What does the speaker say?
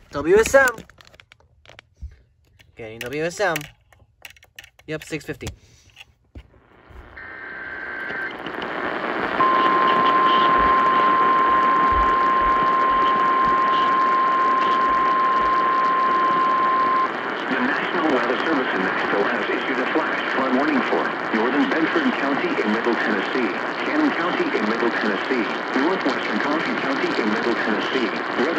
WSM. Getting WSM. Yep, 650. Service in Nashville has issued a flash flood warning for northern Bedford County in Middle Tennessee, Cannon County in Middle Tennessee, northwestern Coffee County in Middle Tennessee,